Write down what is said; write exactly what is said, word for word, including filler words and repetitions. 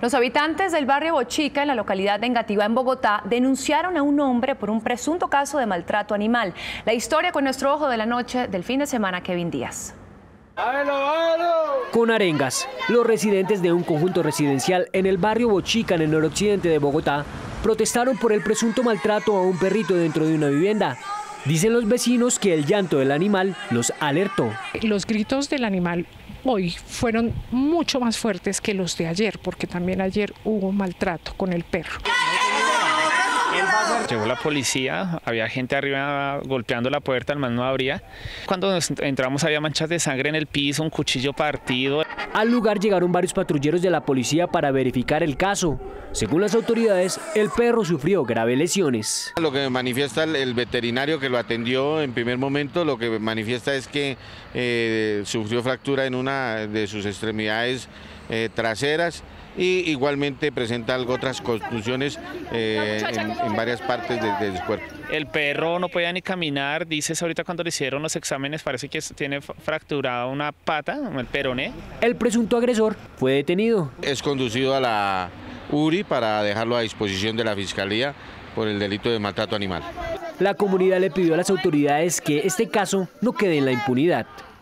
Los habitantes del barrio Bochica, en la localidad de Engativá, en Bogotá, denunciaron a un hombre por un presunto caso de maltrato animal. La historia con nuestro ojo de la noche del fin de semana, Kevin Díaz. Con arengas, los residentes de un conjunto residencial en el barrio Bochica, en el noroccidente de Bogotá, protestaron por el presunto maltrato a un perrito dentro de una vivienda. Dicen los vecinos que el llanto del animal los alertó. Los gritos del animal hoy fueron mucho más fuertes que los de ayer, porque también ayer hubo maltrato con el perro. Llegó la policía, había gente arriba golpeando la puerta, el man no abría. Cuando entramos había manchas de sangre en el piso, un cuchillo partido. Al lugar llegaron varios patrulleros de la policía para verificar el caso. Según las autoridades, el perro sufrió graves lesiones. Lo que manifiesta el veterinario que lo atendió en primer momento, lo que manifiesta es que eh, sufrió fractura en una de sus extremidades eh, traseras. Y igualmente presenta algo, otras contusiones eh, en, en varias partes de, de su cuerpo. El perro no podía ni caminar, dices ahorita cuando le hicieron los exámenes parece que tiene fracturada una pata, el peroné. El presunto agresor fue detenido. Es conducido a la U R I para dejarlo a disposición de la Fiscalía por el delito de maltrato animal. La comunidad le pidió a las autoridades que este caso no quede en la impunidad.